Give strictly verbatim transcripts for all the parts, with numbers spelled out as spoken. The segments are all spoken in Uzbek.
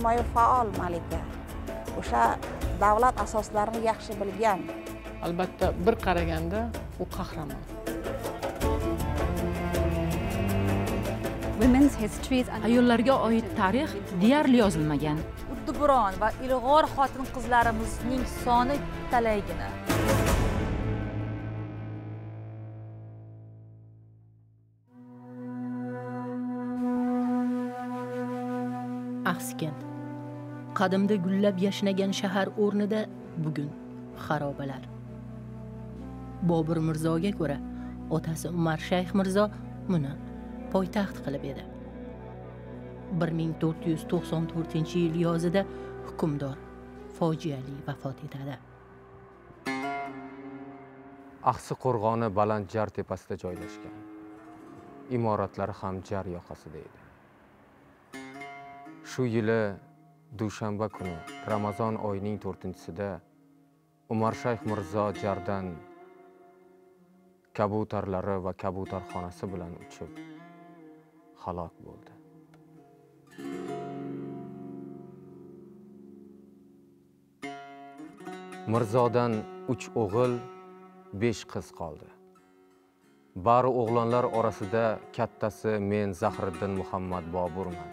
ijtimoiy faol malika. O'sha davlat asoslarini yaxshi bilgan. Albatta bir qaraganda u qahramon. Ayollarga oid tarix deyarli yozilmagan. Udduburon va ilg'or xotin-qizlarimizning soni talaygina. Axsikent. Qadimda gullab yashnagan shahar o'rnida bugun xarobalar. Bobur Mirzoga ko'ra, otasi Umar Shayx Mirzo buni poytaxt qilib edi. bir ming to'rt yuz to'qson to'rtinchi yil yozida hukmdor fojiali vafot etadi. Axsi qo'rg'oni baland jar tepasida joylashgan. Imoratlari ham jar yoqasida edi. Shu yili dushanba kuni Ramazon oyining to'rtinchisida Umar Shayx Mirzo jardan kabutarlari va kabutarxonasi bilan uchib halok bo'ldi. Mirzodan uch o'g'il, besh qiz qoldi. Bari o'g'lonlar orasida kattasi men Zahriddin Muhammad Boburman.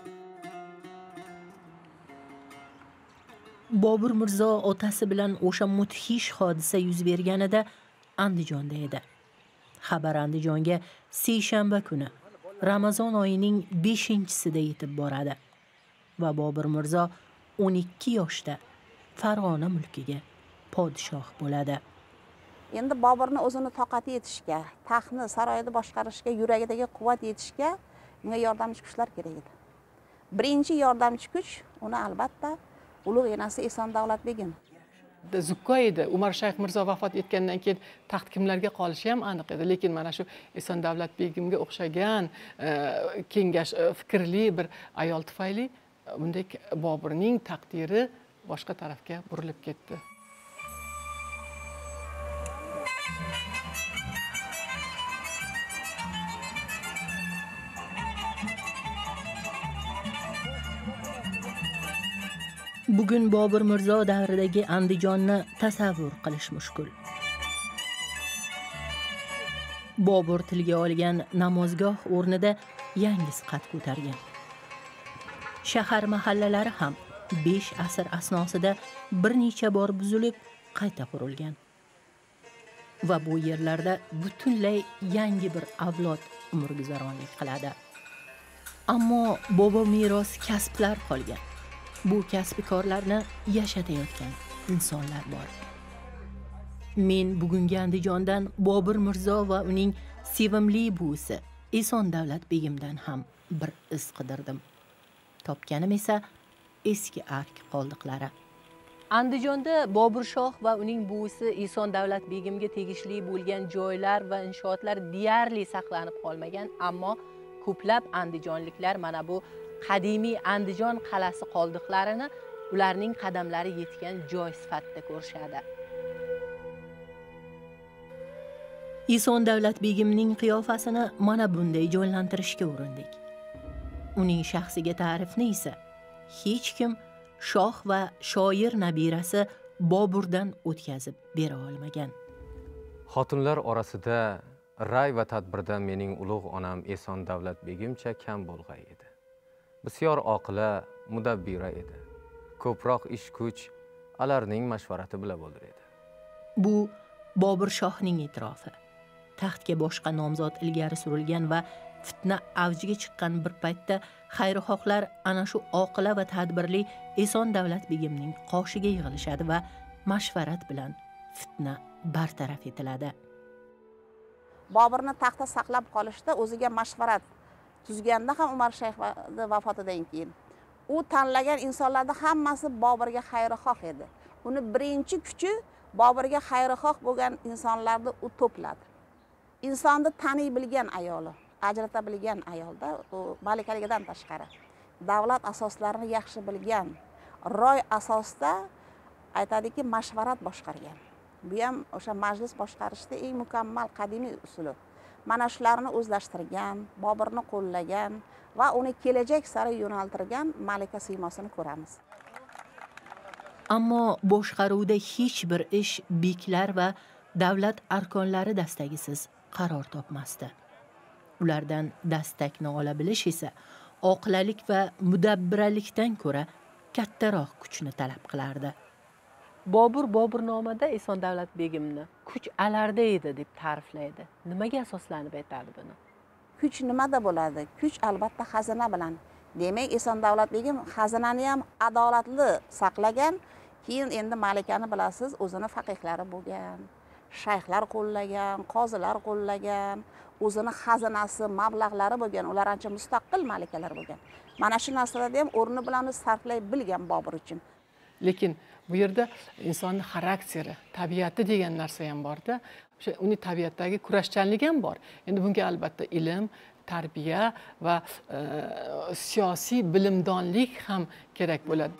Bobur Mirzo otasi bilan o'sha mudhish hodisa yuz berganida Andijonda edi. Xabar Andijonga seshanba kuni Ramazon oyining beshinchisida yetib boradi va Bobur Mirzo o'n ikki yoshda Farg'ona mulkiga podshoh bo'ladi. Endi Boburni o'zini toqati yetishga, taxtni saroyda boshqarishga, yuragidagi quvvat yetishga unga yordamchi kuchlar kerak edi. Birinchi yordamchi kuch uni albatta ulug' enasi Eson Davlat begim. Zukko edi. Umar Shayx Mirzo vafot etgandan keyin taxt kimlarga qolishi ham aniq edi, lekin mana shu Eson Davlat begimga o'xshagan kengash fikrli bir ayol tufayli bunday Boburning taqdiri boshqa tarafga burilib ketdi. Bugun Bobur Mirzo davridagi Andijonni tasavvur qilish mushkul. Bobur tilga olgan namozgoh o'rnida yangi siqat ko'targan. Shahar mahallalari ham besh asr asnosida bir necha bor buzilib, qayta qurilgan. Va bu yerlarda butunlay yangi bir avlod umrguzaronlik qiladi. Ammo bobo meros kasblar qolgan. Bu kasbikorlarni yashatayotgan insonlar bor. Men bugungi Andijondan Bobur Mirzo va uning sevimli buvisi Eson Davlat begimdan ham bir iz qidirdim. Topganim esa eski ark qoldiqlari. Andijonda Bobur shoh va uning buvisi Eson Davlat begimga tegishli bo'lgan joylar va inshootlar deyarli saqlanib qolmagan, ammo ko'plab andijonliklar mana bu qadimiy Andijon qalasi qoldiqlarini ularning qadamlari yetgan joy sifatida ko'rishadi. Eson Davlat begimning qiyofasini mana bunday jonlantirishga urindik. Uning shaxsiga ta'rifni esa hech kim shoh va shoir nabirasi Boburdan o'tkazib bera olmagan. Xotinlar orasida ray va tadbirda mening ulug' onam Eson Davlat begimcha kam bo'lg'ay edi. Bisyor oqila, mudabbira edi. Ko'proq ish kuch alarning mashvarati bilan bo'ldir edi. Bu Bobur shohning e'tirofi. Taxtga boshqa nomzod ilgari surilgan va fitna avjiga chiqqan bir paytda xayrixohlar ana shu oqila va tadbirli Eson Davlat begimning qoshiga yig'ilishadi va mashvarat bilan fitna bartaraf etiladi. Boburni taxtda saqlab qolishda o'ziga mashvarat tuzganda ham Umar Shayx vafotidan keyin u tanlagan insonlarning hammasi Boburga xayrixoh edi. Uni birinchi kuchi Boburga xayrixoh bo'lgan insonlarni u to'pladi. Insonni taniy bilgan ayoli, ajrata bilgan ayolda, u malikaligidan tashqari davlat asoslarini yaxshi bilgan, ro'y asosida aytadiki, mashvarat boshqargan. Bu ham o'sha majlis boshqarishda eng mukammal qadimiy usuli. mana shularni o'zlashtirgan, Boburni qo'llagan va uni kelajak sari yo'naltirgan malika siymosini ko'ramiz. Ammo boshqaruvda hech bir ish beklar va davlat arkonlari dastagisiz qaror topmasdi. Ulardan dastakni ola bilish esa oqilalik va mudabbiralikdan ko'ra kattaroq kuchni talab qilardi. Bobur Boburnomada Eson Davlat begimni kuch alarda edi deb ta'riflaydi. Nimaga asoslanib aytadi buni? Kuch nimada bo'ladi? Kuch albatta xazina bilan. Demak, Eson Davlat begim xazinani ham adolatli saqlagan. Keyin endi malikani bilasiz, o'zini faqihlari bo'lgan, shayxlar qo'llagan, qozilar qo'llagan, o'zini xazinasi, mablag'lari bo'lgan, ular ancha mustaqil malikalar bo'lgan. Mana shu narsalarda ham o'rni bilan sarflay bilgan Bobur uchun. Lekin bu yerda insonning xarakteri, tabiati degan narsa ham bor-da. O'sha uning tabiatdagi kurashchanligi ham bor. Endi bunga albatta ilm, tarbiya va e, siyosiy bilimdonlik ham kerak bo'ladi.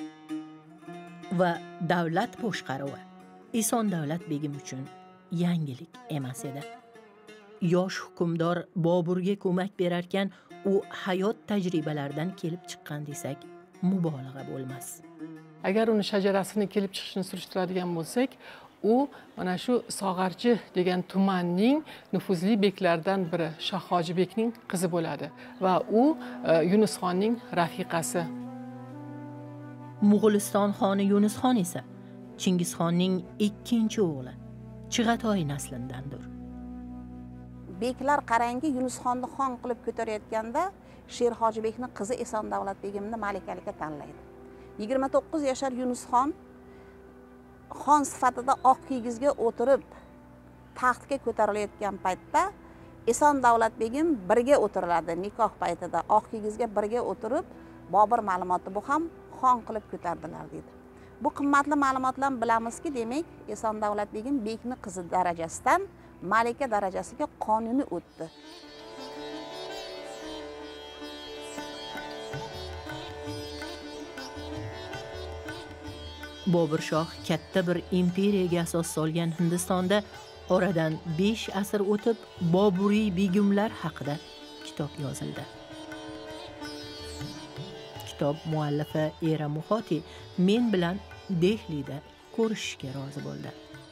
Va davlat boshqaruvi Eson Davlat begim uchun yangilik emas edi. Yosh hukmdor Boburga ko'mak berarkan, u hayot tajribalaridan kelib chiqqan desak, mubolag'a bo'lmas. Agar uni shajarasini kelib chiqishini surishtiradigan bo'lsak, u mana shu Sog'archi degan tumanning nufuzli beklaridan biri Shoh Hojibekning qizi bo'ladi va u e, Yunusxonning rafiqasi. Mo'g'uliston xoni Yunusxon esa Chingizxonning ikkinchi o'g'li, Chig'atoy naslindandir. Beklar qarangki, Yunusxonni xon qilib ko'tarayotganda Sher Hojibekning qizi Eson Davlat begimni malikalikka tanlaydi. yigirma to'qqiz yashar Yunusxon xon sifatida oq kigizga o'tirib taxtga ko'tarilayotgan paytda Eson Davlat begim birga o'tiriladi nikoh paytida. Oq kigizga birga o'tirib, Bobur ma'lumoti bu ham xon qilib ko'tardilar dedi. Bu qimmatli ma'lumotlarni bilamizki, demak, Eson Davlat begim bekning qizi darajasidan malika darajasiga qonuniy o'tdi. Bobur shoh katta bir imperiyaga asos solgan Hindistonda oradan besh asr o'tib Boburiy begimlar haqida kitob yozildi. Kitob muallifi Era Muhoti men bilan Dehlida ko'rishishga rozi bo'ldi.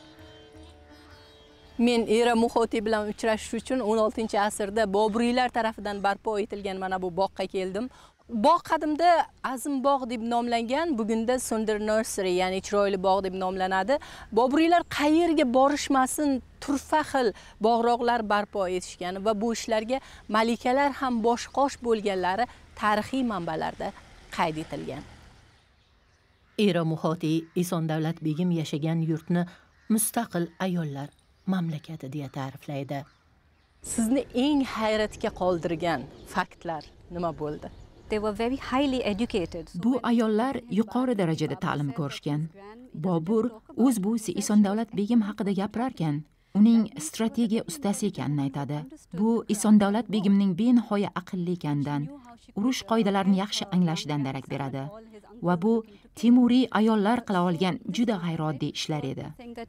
Men Era Muhoti bilan uchrashish uchun o'n oltinchi asrda Boburiylar tarafidan barpo etilgan mana bu bog'ga keldim. Bog' qadimda Azim bog' deb nomlangan, bugunda Sundir Nursery, ya'ni chiroyli bog' deb nomlanadi. Boburiylar qayerga borishmasin turfa xil bog'roqlar barpo etishgan va bu ishlarga malikalar ham bosh-qosh bo'lganlari tarixiy manbalarda qayd etilgan. Era Muhoti Eson Davlat begim yashagan yurtni mustaqil ayollar mamlakati deya ta'riflaydi. Sizni eng hayratga qoldirgan faktlar nima bo'ldi? They were very highly educated. Bu ayollar yuqori darajada ta'lim ko'rishgan. Bobur o'z buvisi Eson Davlat begim haqida gapirarkan, uning strategiya ustasi ekanini aytadi. Bu Eson Davlat begimning benihoya aqlli ekanidan, urush qoidalarini yaxshi anglashidan darak beradi. Va bu Timuriy ayollar qila olgan juda g'ayrioddiy ishlar edi.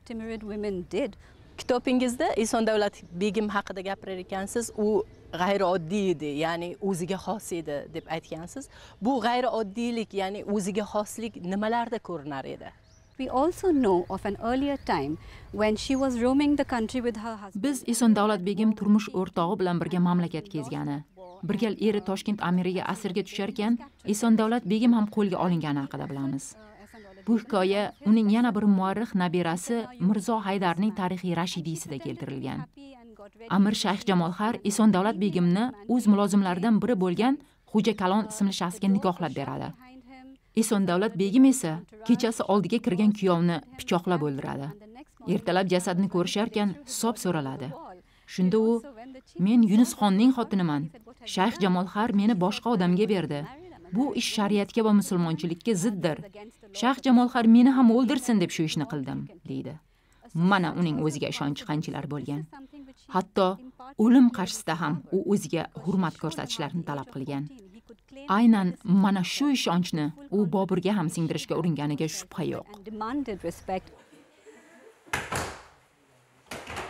Kitobingizda Eson Davlat begim haqida gapirar ekansiz, u g'ayrioddiy edi, ya'ni o'ziga xos edi deb aytgansiz. Bu g'ayrioddiylik, ya'ni o'ziga xoslik nimalarda ko'rinar edi? We also know of an earlier time when she was roaming the country with her husband. Biz Eson Davlat begim turmush o'rtog'i bilan birga mamlakat kezgani. Bir gal eri Toshkent amiriga asirga tusharkan, Eson Davlat begim ham qo'lga olingani haqida bilamiz. Bu hikoya uning yana bir muarrix nabirasi Mirzo Haydarning tarixiy Rashidiysida keltirilgan. Amir Shayx Jamolxar Eson Davlat begimni o'z mulozimlaridan biri bo'lgan Xo'ja Kalon ismli shaxsga nikohlab beradi. Eson Davlat begim esa kechasi oldiga kirgan kuyovni pichoqlab o'ldiradi. Ertalab jasadni ko'risharkan hisob so'raladi. Shunda u: "Men Yunusxonning xotiniman. Shayx Jamolxar meni boshqa odamga berdi. Bu ish shariatga va musulmonchilikka ziddir. Shayx Jamolxar meni ham o'ldirsin deb shu ishni qildim", deydi. Mana uning o'ziga ishonchi qanchalar bo'lgan. Hatto o'lim qarshisida ham u o'ziga hurmat ko'rsatishlarini talab qilgan. Aynan mana shu ishonchni u Boburga ham singdirishga uringaniga shubha yo'q.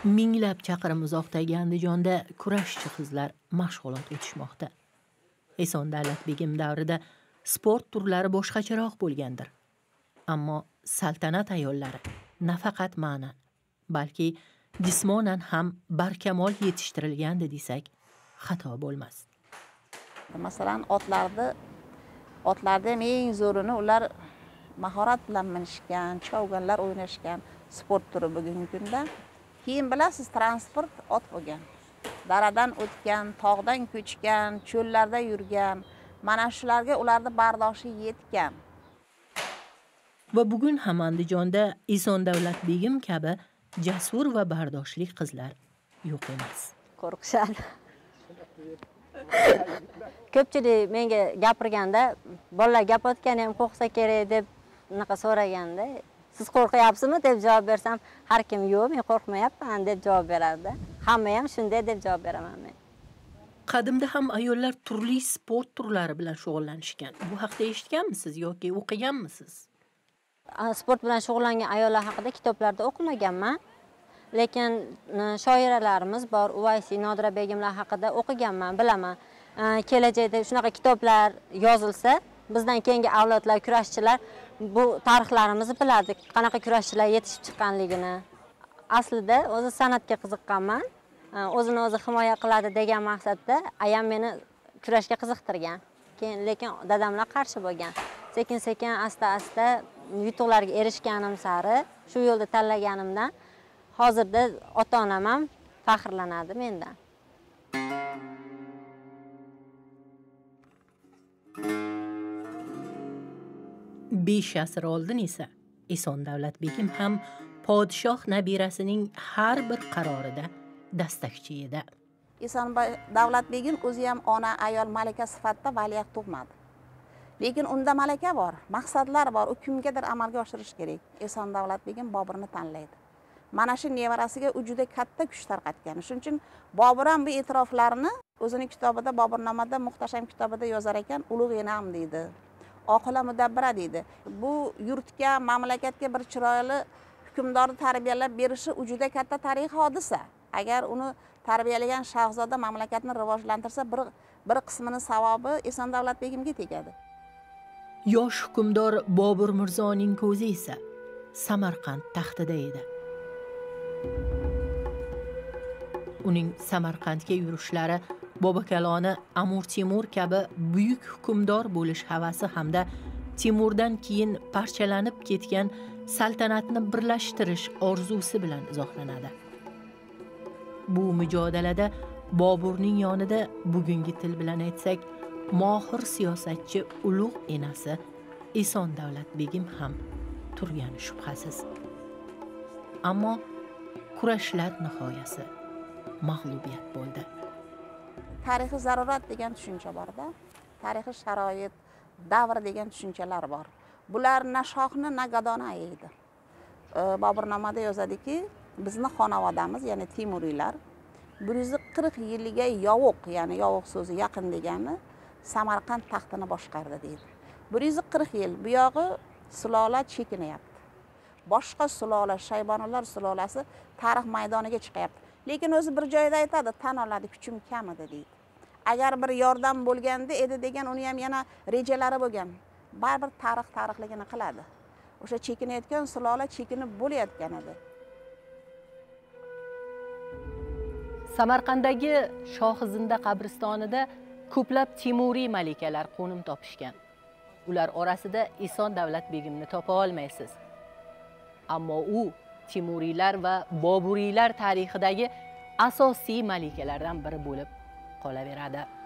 minglab chaqirim uzoqdagi Andijonda kurashchi qizlar mashg'ulot o'tishmoqda. Eson Davlat Begim davrida sport turlari boshqacharoq bo'lgandir. Ammo saltanat ayollari nafaqat ma'nan, balki jismonan ham barkamol yetishtirilgandi desak xato bo'lmas. Masalan, otlarni otlarda eng zo'rini ular mahorat bilan minishgan, chovganlar o'ynashgan sport turi bugungi kunda. Keyin bilasiz, transport ot bo'lgan. Daradan o'tgan, tog'dan ko'chgan, cho'llarda yurgan, mana shularga ularni bardoshi yetgan. Va bugun ham Andijonda Eson Davlat Begim kabi jasur va bardoshli qizlar yo'q emas. Qo'rqishadi. Ko'pchilik menga gapirganda, bolalar gap otgani ham qo'rqsa kerak deb unaqa so'raganda, siz qo'rqyapsizmi deb javob bersam, har kim yo'q, men qo'rqmayapman deb javob beradi. Hamma ham shunday deb javob beraman men. Qadimda ham ayollar turli sport turlari bilan shug'ullanishgan. Bu haqda eshitganmisiz yoki o'qiganmisiz? Sport bilan shug'ullangan ayollar haqida kitoblarda o'qimaganman. Lekin shoiralarimiz bor, Uvaysi, Nodira begimlar haqida o'qiganman, bilaman. Kelajakda shunaqa kitoblar yozilsa, bizdan keyingi avlodlar, kurashchilar bu tarixlarimizni biladi, qanaqa kurashchilar yetishib chiqqanligini. Aslida o'zi san'atga qiziqqanman. O'zini o'zi himoya qiladi degan maqsadda ayam meni kurashga qiziqtirgan. Keyin lekin dadamlar qarshi bo'lgan. Sekin-sekin, asta-asta yutuqlarga erishganim sari, shu yo'lda tanlaganimdan hozirda ota-onam ham faxrlanadi mendan. besh asr oldin esa Eson Davlat Begim ham podshoh nabirasining har bir qarorida dastakchi edi. Eson Davlat Begim o'zi ham ona ayol malaka sifatida valiahd tug'madi. Lekin unda malaka bor, maqsadlar bor, u kimgadir amalga oshirish kerak. Eson Davlat Begim Boburni tanlaydi. Mana shu nevarasiga u juda katta kuch tarqatgan. Shuning uchun Bobur ham bu e'tiroflarni o'zining kitobida, Boburnomada, Muhtasham kitobida yozar ekan, ulug' enam deydi. Oqila mudabbira deydi. Bu yurtga, mamlakatga bir chiroyli hukmdorni tarbiyalab berishi u juda katta tarixiy hodisa. Agar uni tarbiyalagan shahzoda mamlakatni rivojlantirsa, bir bir qismini savobi Eson Davlat Begimga tegadi. Yosh hukmdor Bobur Mirzoning ko'zi esa Samarqand taxtida edi. Uning Samarqandga yurishlari Bobokaloni Amir Temur kabi buyuk hukmdor bo'lish havasi hamda Temurdan keyin parchalanib ketgan saltanatni birlashtirish orzusi bilan izohlanadi. Bu mujodalada Boburning yonida bugungi til bilan aytsak, mohir siyosatchi ulug' enasi Eson Davlat Begim ham turgani shubhasiz. Ammo kurashlar nihoyasi mag'lubiyat bo'ldi. Tarixiy zarurat degan tushuncha bor-da. Tarixiy sharoit, davr degan tushunchalar bor. Bular na shohni, na gadoni ayaydi. Boburnomada yozadiki, bizni xonavodamiz, ya'ni Temuriylar bir yuz qirq yilga yovuq, ya'ni yovuq so'zi yaqin degani Samarqand taxtini boshqardi deydi. bir yuz qirq yil bu yog'i sulola chekinyapti. Boshqa sulola, Shayboniylar sulolasi tarix maydoniga chiqyapti. Lekin o'zi bir joyda aytadi, tan oladi, kuchim kam edi deydi. Agar bir yordam bo'lganda edi degan uni ham yana rejalari bo'lgan. Baribir tarix tarixligini qiladi. O'sha chekinayotgan sulola chekinib bo'layotgan edi. Samarqanddagi Shohizinda qabristonida ko'plab Temuriy malikalar qo'nim topishgan. Ular orasida Eson Davlat Begimni topa olmaysiz. Ammo u Temuriylar va Boburiylar tarixidagi asosiy malikalardan biri bo'lib qolaveradi.